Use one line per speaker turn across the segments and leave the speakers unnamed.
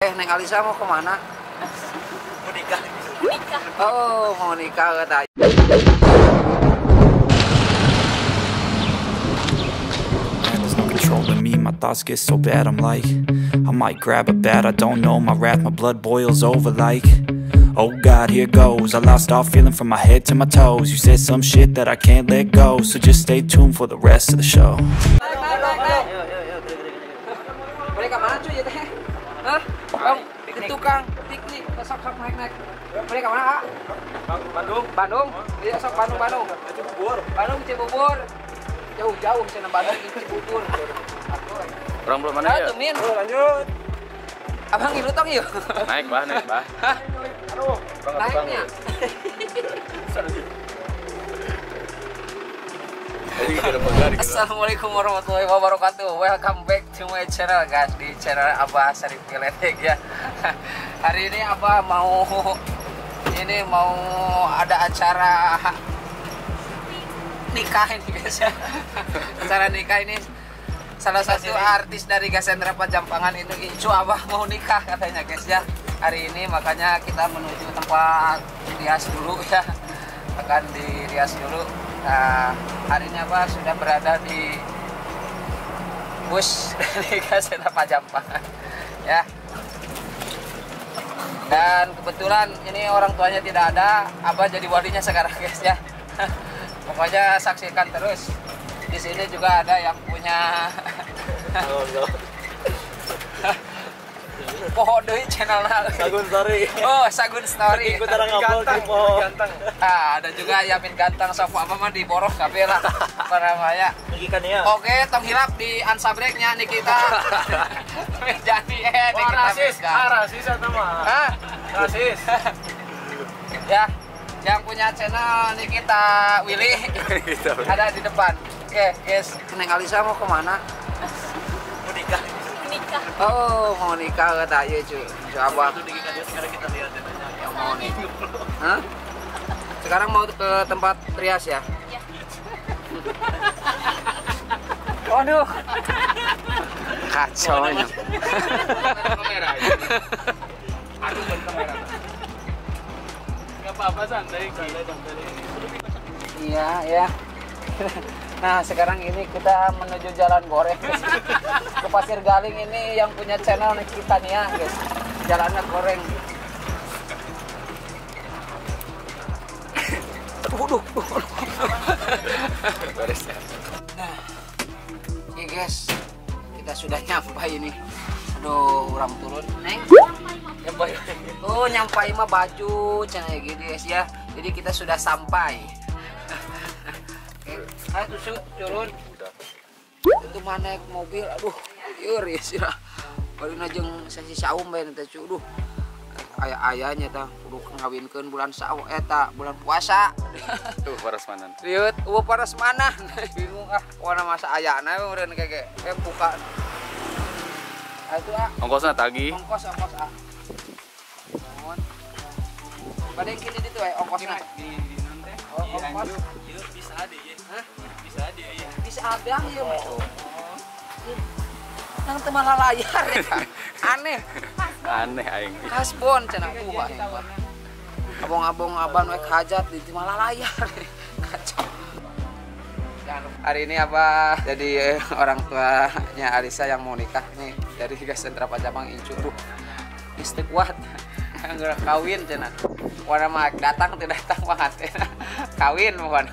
Neng Alisa mau kemana?
Mau nikah.
Oh, mau nikah katanya.
There's no controlling me, my thoughts get so bad I'm like I might grab a bat, I don't know, my wrath, my blood boils over like oh God, here goes, I lost all feeling from my head to my toes. You said some shit that I can't let go, so just stay tuned for the rest of the show.
Mereka mana cuy ya teh? Hah? Bang, itu Kang, piknik, sok naik. Mereka mana, Kak?
Bandung.
Bandung? Iya, sok Bandung.
Cibubur.
Bandung, Cibubur. Jauh sana Bandung ke Cibubur.
Orang belum mana ya?
Tumin.
Lanjut.
Abang ngilu tong yuk.
Naik bah.
Hah?
Aduh,
Naiknya. Assalamualaikum warahmatullahi wabarakatuh. Welcome back to my channel guys, di channel Abah Syarif Geledek ya. Hari ini Abah mau ada acara nikah ini guys ya. Acara nikah ini salah satu artis dari Gasentra Pajampangan itu Icu Abah mau nikah katanya guys ya. Hari ini makanya kita menuju tempat rias dulu ya. Akan dirias dulu. Nah, hari ini Abah sudah berada di bus dari Gasentra Pajampangan ya. Dan kebetulan ini orang tuanya tidak ada, Abah jadi walinya sekarang guys ya. Pokoknya saksikan terus. Di sini juga ada yang punya Poho deui channelna.
Sagun Story.
Oh, Sagun Story.
Ikut orang ngapol Poho. Ganteng.
Ah, ada juga Yamin Ganteng sok apa mah di boroh kabeh lah. Apa namanya?
Ikan ya.
Oke, tong hilap di Unsabrek-nya Nikita. Jadi Nikita.
Rasis. Rasis atau mah?
Hah?
Rasis.
Ya, yang punya channel Nikita Willy ada di depan. Oke, guys, Neng Alisa mau kemana?
Mau nikah.
Oh, mau nikah katanya cuy. Coba
Sekarang kita lihat
yang mau nih. Hah? Sekarang mau ke tempat rias ya? Iya. Waduh. Kacau nya.
Kamera. Aduh, kamera. Enggak apa-apa, santai.
Iya, ya. Nah, sekarang ini kita menuju Jalan Goreng ke Pasir Galing. Ini yang punya channel Nikita nih ya guys. Jalannya goreng. Waduh. Nah, ini guys, kita sudah nyampai ini. Aduh, orang turun, Neng. Nyampai. Oh, nyampai mah baju channel gini guys ya. Jadi kita sudah sampai. Ayo tusuk turun. Itu mana naik mobil, aduh, liur ya sih lah. Balik najeng sesi saum bae teh cu, aduh. Ayah-ayahnya tah kudu ngawinkeun bulan saum bulan puasa.
Tuh parasmanan.
Liut, parasmanan. Bingung warna masa ayana meureun keke. Buka. Atuh
Ongkosna tagih.
Ongkos Mohon. Badeng kini ditu ongkosna.
Di nanti.
Oh, ongkos.
Bisa ada ya. Hah? Bisa ada ya.
Bisa ada ya, Nang teu malah layar ya. Aneh.
Aneh aing.
Kasbon cenah buah. Abong-abong aban we hajat di malah layar. Kacau. Hari ini apa jadi orang tuanya Alisa yang mau nikah nih dari Gasentra Pajampangan Incu. Istri kuat. Nggak kawin cenah. Warna mah datang tidak datang banget. Kawin bukan.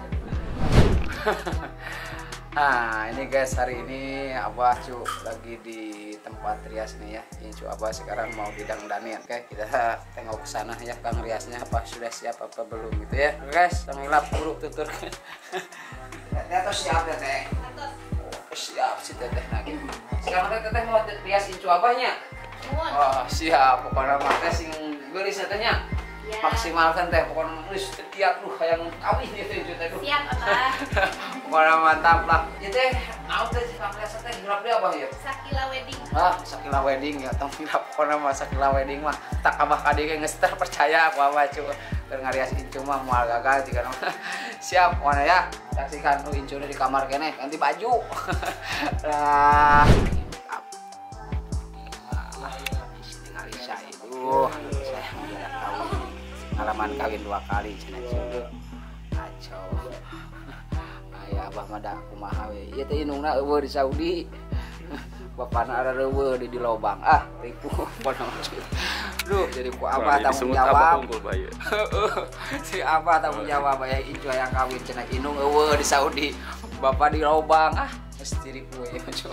Nah ini guys, hari ini Abah cu lagi di tempat rias nih ya. Incu Abah sekarang mau didangdanin. Oke, kita tengok ke sana ya, Kang riasnya apa sudah siap apa belum gitu ya. Guys, tengilap dulu tutur. Teteh siap ya teh. Siap si teteh lagi. Sekarang teteh mau rias Incu Abahnya. Oh siap, pokoknya mah sing beli tetehnya. Ya. Maksimalkan teh, pokoknya nulis setiap yang kawin gitu teh.
Siap apa?
Pokoknya mantap lah. Ya teh, naon teh si Kang Rias teh hilap dia apa ya?
Sakila Wedding.
Sakila Wedding ya, tong hilap pokoknya mah Sakila Wedding mah. Tak Abah kadi geus percaya aku Abah cu. Keur ngarias Incu mah moal gagal jika siap pokoknya ya. Saksikan nu Incu di kamar kene ganti baju. Lah. Marisa itu saya menjalan kawin, pengalaman kawin 2 kali cenah cuy. Kacau. Aya abah mah da kumaha we. Ieu teh indungna eueuh di Saudi. Bapana ada eueuh di lobang. Ah, tipu pona cuy. Duh, jadi ku abah tanggung jawab. Si abah tanggung jawab aya incu yang kawin cenah indung eueuh di Saudi. Bapak di lobang. Ah, geus diri ku we cuy.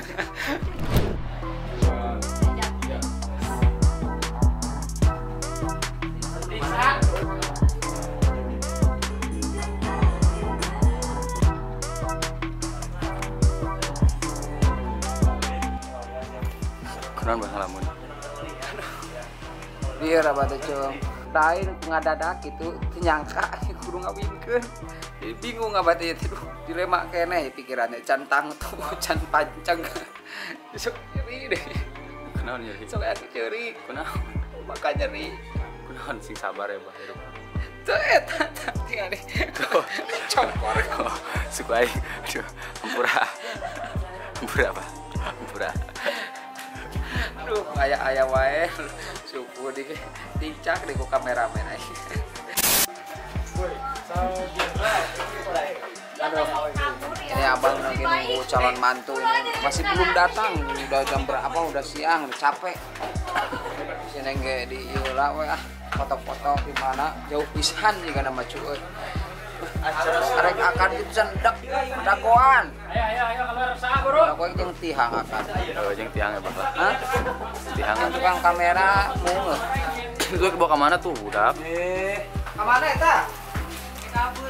Kunaon bah ngalamun?
Biar apa tuh cung? Lain ngadadak itu nyangka kudu ngawinkeun. Jadi bingung apa teh itu dilema keneh pikirannya cantang tuh can panceng. Sok nyeri deh.
Kunaon nyeri?
Sok atuh nyeri.
Kunaon?
Maka nyeri.
Kunaon sing sabar ya bah hirup.
Tuh eta tinggal deh. Cokor.
Suka aing. Aduh, hampura. Hampura apa? Hampura.
Aduh, aya wae suku di dicak di ku kameramen aing. Aduh, ini abang lagi nunggu calon mantu ini masih belum datang. Udah jam berapa? Udah siang, udah capek. Sini ge di ieu lah we ah, foto-foto di mana jauh pisan juga nama cuy. Arek akan itu sendak dagoan. Ayo keluar saha buru. Dagoan jeung tihang akan.
Oh, jeung tiang ya bah.
Hah?
Tiang
Kan tukang kamera mueuh.
itu kebawa ke mana tuh budak?
Ka mana eta? Kabur.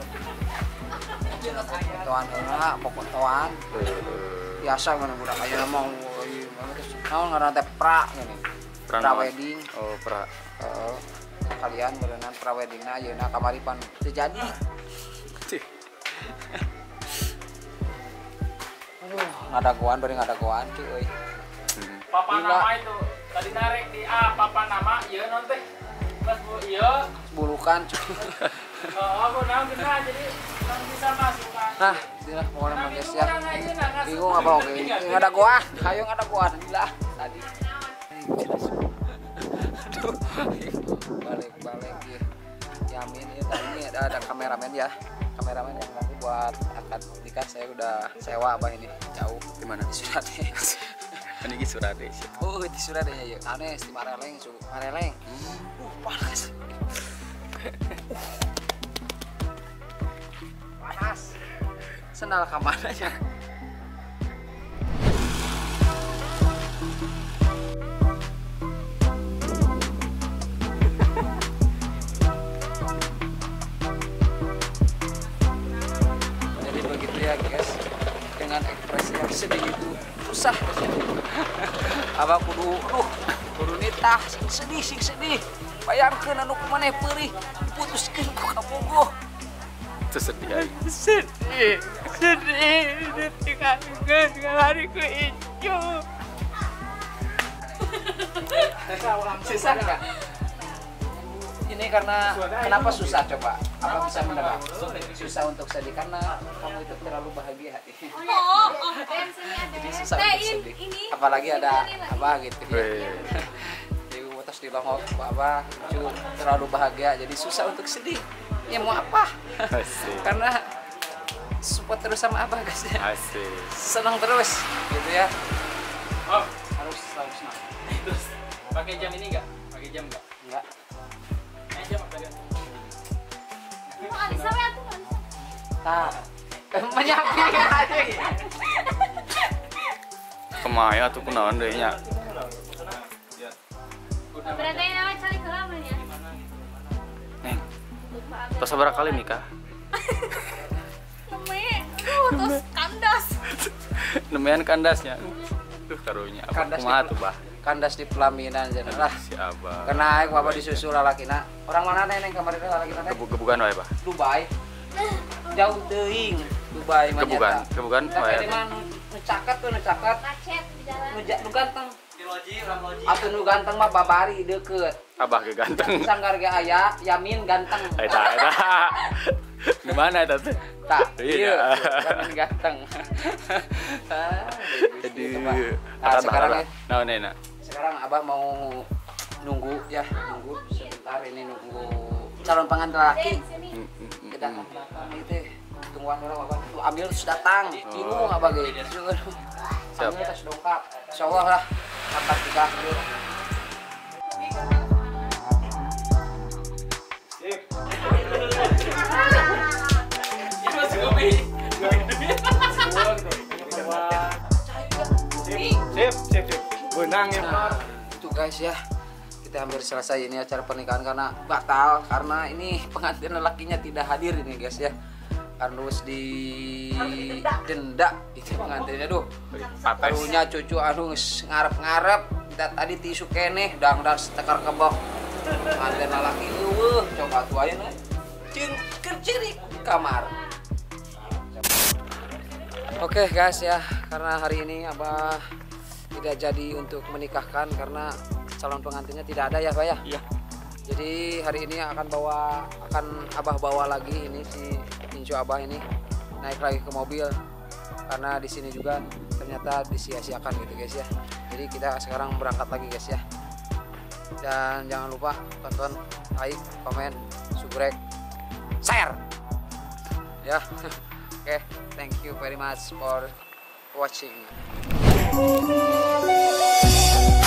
Fotoan heula, fotoan. Biasa mana budak ayeuna mah naon ngaranna teh pra gini. Pra wedding.
Oh, pra.
Kalian berenang pra weddingna ayeuna kamari pan teu jadi. Aduh, ngadagoan bari ngadagoan cuy euy.
Papa nama itu tadi narik di A papa nama ieu non teh. Pas bu ieu
Bulukan cuy.
aku naon gina jadi kan bisa masukkan.
Nah, inilah pokoknya mah guys ya. Bingung apa oke. Ngadagoan, ayo ngadagoan lah tadi. Aduh. Balik ya. Yamin ya tadi ini ada kameramen ya. Kameramen yang nanti buat akad nikah saya udah sewa abah ini jauh.
Di mana?
Di Surade.
Ini di Surade sih.
Oh, di Surade ya. Aneh di Mareleng, Mareleng. Panas. Panas. Sendal ka mana ya? Jadi begitu ya guys, dengan ekspresi yang sedih itu susah abah kudu nitah sing sedih bayangkeun anu kumaneh peurih diputuskeun ku kabogoh
Itu sedih aing.
Sedih ditinggalkeun ngalari ku ijo.
susah enggak ini karena kenapa susah coba apa bisa menebak susah untuk sedih karena kamu itu terlalu bahagia jadi susah untuk sedih apalagi ada apa gitu ya jadi terus di longok apa terlalu bahagia jadi susah untuk sedih ya mau apa
Asik.
karena support terus sama apa guys ya
Asik.
senang terus gitu ya
Oh,
harus senang
terus pakai jam ini enggak? Pakai jam enggak?
enggak
Jam apa dia?
tak menyapi aja
Kemaya tuh kunaon deui nya?
Berarti nama cari kelamanya.
Neng. Tos sabaraha kali nikah?
Terus kandas.
Nemean kandasnya. Duh karunya apa
Kandas
kumaha
di-
tuh bah?
kandas di pelaminan jadi lah
Si abah.
kena aing bapak disusul lalakina orang mana neng kemarin lalakina teh
Gebugan wae bah.
Dubai jauh teuing Dubai mah
Gebugan,
nyata.
gebugan
Tapi
wae.
di mana nu caket tuh nu caket
Macet di jalan.
nu ganteng
Di loji, orang loji.
atuh nu ganteng mah babari deukeut
Abah ge ganteng.
sanggar ge aya Yamin ganteng
Eta. Di mana eta teh?
tak
Iya.
iya Yamin ganteng
Aduh.
nah sekarang ya
Naon enak?
sekarang Abah mau nunggu sebentar ini nunggu calon pengantin laki. Kedatang itu tungguan orang Abah tuh ambil terus datang. Bingung Abah gitu. Sambil tas dongkap. Insyaallah lah akan nikah dulu.
Sip. Benang ya, Pak.
Itu guys ya. Kita hampir selesai ini acara pernikahan karena batal karena ini pengantin lelakinya tidak hadir ini guys ya. Harus didenda itu pengantinnya duh. Barunya cucu ngarep-ngarep kita tadi tisu keneh dang setekar kebok. Pengantin lelaki coba tuain ciri kamar. Oke guys ya, karena hari ini Abah tidak jadi untuk menikahkan karena calon pengantinnya tidak ada ya Pak ya.
Iya.
Jadi hari ini akan Abah bawa lagi ini si Incu Abah ini naik lagi ke mobil karena di sini juga ternyata disia-siakan gitu guys ya. Jadi kita sekarang berangkat lagi guys ya. Dan jangan lupa tonton, like, komen, subscribe, share. Ya. Oke, thank you very much for watching.